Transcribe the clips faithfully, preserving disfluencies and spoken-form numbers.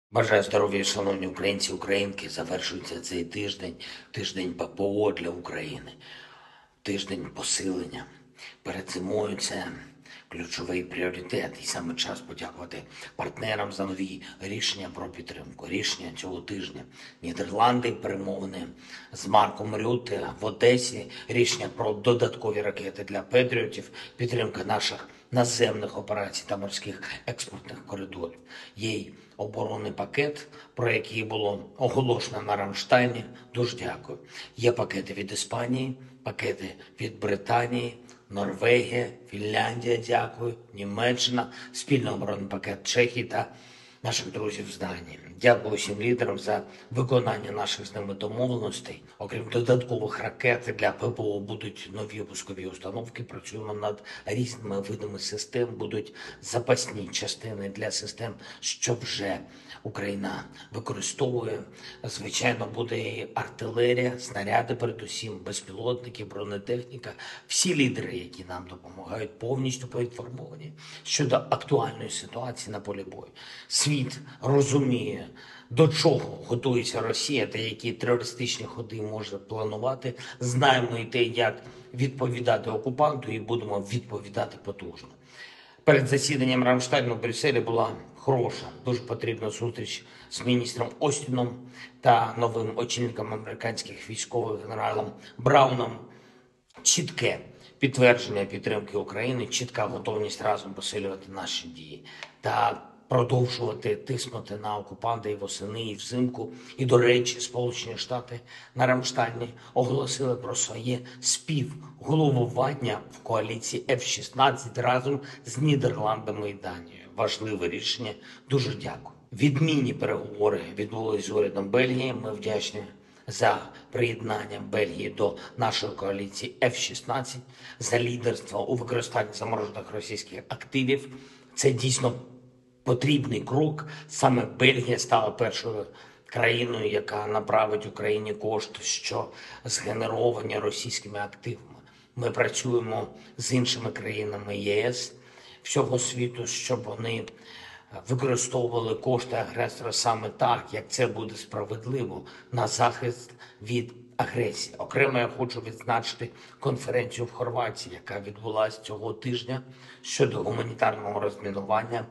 Бажаю здоров'я, шановні українці, українки. Завершується цей тиждень, тиждень ППО для України, тиждень посилення. Перед зимою це ключовий пріоритет. І саме час подякувати партнерам за нові рішення про підтримку. Рішення цього тижня. Нідерланди, перемовини з Марком Рютте в Одесі, рішення про додаткові ракети для патріотів, підтримка наших наземних операцій та морських експортних коридорів. Є й оборонний пакет, про який було оголошено на Рамштайні. Дуже дякую. Є пакети від Іспанії, пакети від Британії, Норвегія, Фінляндія, дякую, Німеччина, спільний оборонний пакет Чехії та наших друзів з Данії. Дякую всім лідерам за виконання наших з ними домовленостей. Окрім додаткових ракет для ППО будуть нові пускові установки. Працюємо над різними видами систем. Будуть запасні частини для систем, що вже Україна використовує. Звичайно, буде і артилерія, снаряди, передусім, безпілотники, бронетехніка. Всі лідери, які нам допомагають, повністю поінформовані щодо актуальної ситуації на полі бою. Світ розуміє, до чого готується Росія та які терористичні ходи може планувати. Знаємо і те, як відповідати окупанту, і будемо відповідати потужно. Перед засіданням Рамштайну в Брюсселі була хороша, дуже потрібна зустріч з міністром Остіном та новим очільником американських військових генералом Брауном. Чітке підтвердження підтримки України, чітка готовність разом посилювати наші дії та продовжувати тиснути на окупанта і восени, і взимку. І, до речі, Сполучені Штати на Рамштайні оголосили про своє співголовування в коаліції еф шістнадцять разом з Нідерландами і Данією. Важливе рішення. Дуже дякую. Відмінні переговори відбулись з урядом Бельгії. Ми вдячні за приєднання Бельгії до нашої коаліції еф шістнадцять, за лідерство у використанні заморожених російських активів. Це дійсно потрібний крок. Саме Бельгія стала першою країною, яка направить Україні кошти, що згенеровані російськими активами. Ми працюємо з іншими країнами ЄС, всього світу, щоб вони використовували кошти агресора саме так, як це буде справедливо, на захист від агресії. Окремо я хочу відзначити конференцію в Хорватії, яка відбулася цього тижня щодо гуманітарного розмінування.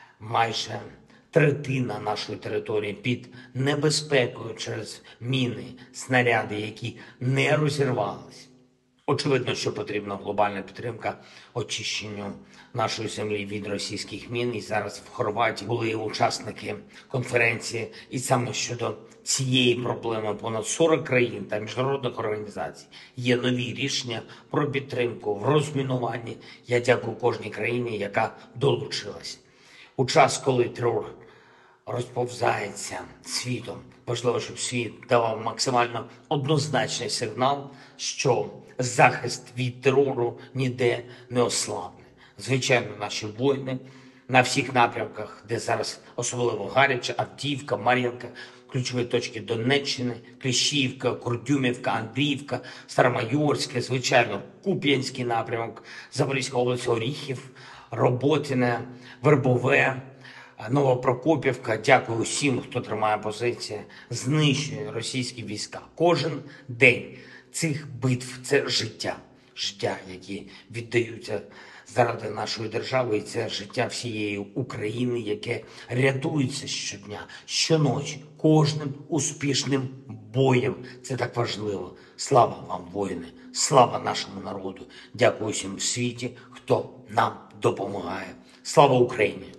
Майже третина нашої території під небезпекою через міни, снаряди, які не розірвались. Очевидно, що потрібна глобальна підтримка очищенню нашої землі від російських мін. І зараз в Хорватії були учасники конференції. І саме щодо цієї проблеми понад сорок країн та міжнародних організацій є нові рішення про підтримку в розмінуванні. Я дякую кожній країні, яка долучилась. У час, коли терор розповзається світом, важливо, щоб світ давав максимально однозначний сигнал, що захист від терору ніде не ослабне. Звичайно, наші воїни на всіх напрямках, де зараз особливо гаряче, Авдіївка, Мар'їнка, ключові точки Донеччини, Кліщіївка, Курдюмівка, Андріївка, Старомайорське, звичайно, Куп'янський напрямок, Запорізька область, Оріхів, Роботине, Вербове, Новопрокопівка. Дякую всім, хто тримає позиції, знищує російські війська. Кожен день цих битв – це життя. Життя, які віддаються заради нашої держави. І це життя всієї України, яке рятується щодня, щоночі, кожним успішним боєм. Це так важливо. Слава вам, воїни! Слава нашому народу! Дякую всім в світі, хто нам допомагає. Слава Україні!